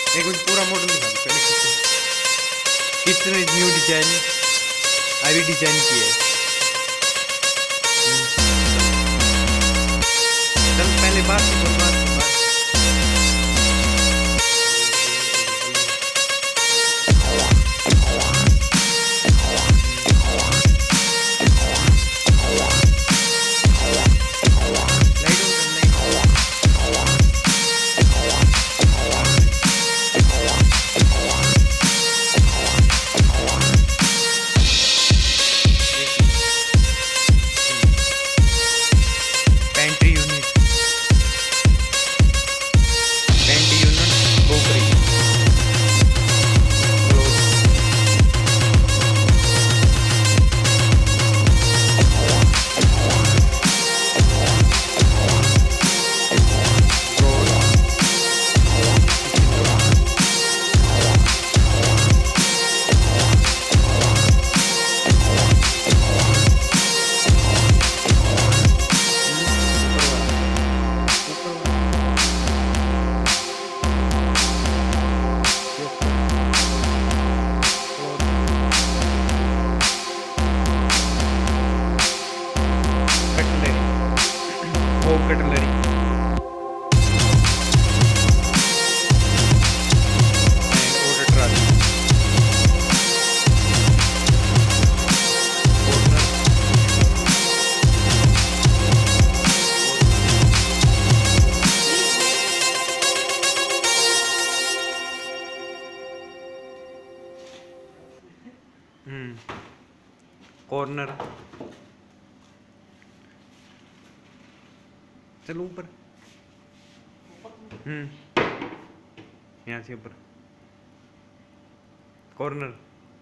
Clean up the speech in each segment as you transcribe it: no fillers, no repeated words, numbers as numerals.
एक मिनट पूरा मॉडल दिखा दो पहले। किचन इज न्यू डिजाइन, अभी डिजाइन किया है। चल पहले बात की बोल, बात कटलरी कॉर्नर। चलो ऊपर, यहाँ से ऊपर कॉर्नर।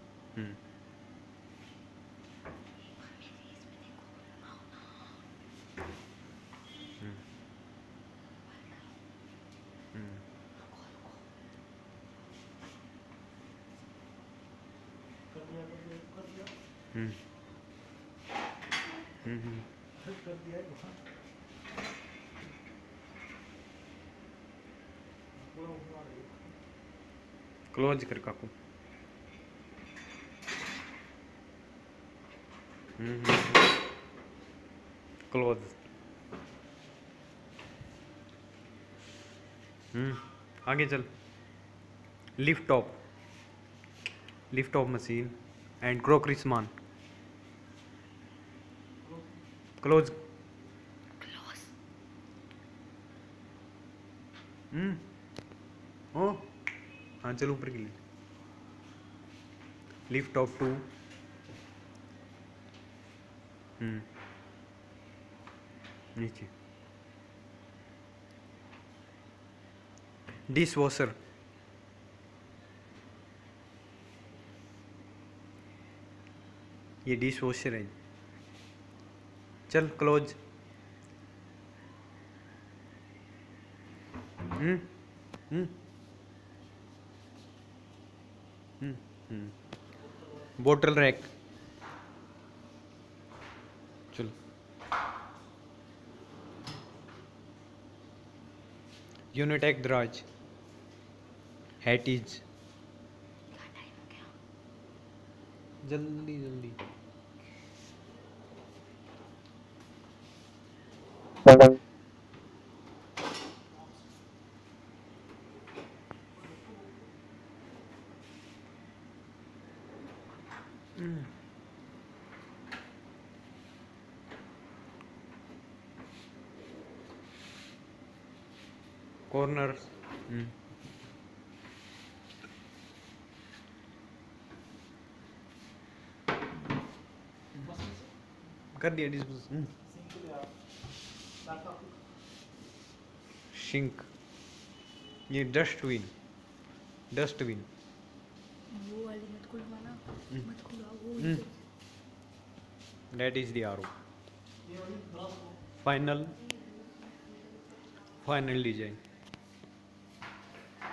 क्लोज कर काकू। क्लोज। आगे चल। Lift off machine and crockery सामान। क्लोज। ओ हाँ चलो ऊपर के लिए। Lift off 2। नीचे डिश वॉशर। ये डिश वॉशर है। चल क्लोज। Bottle rack. चलो यूनिटेक दराज। हैटीज। जल्दी जल्दी। कॉर्नर। कर दिया डिस्पोज। सिंक। ये डस्टबिन। डस्टबिन वो वाली मत खुलवाना, मत खुलवाओ वो। That is the RO. Final design.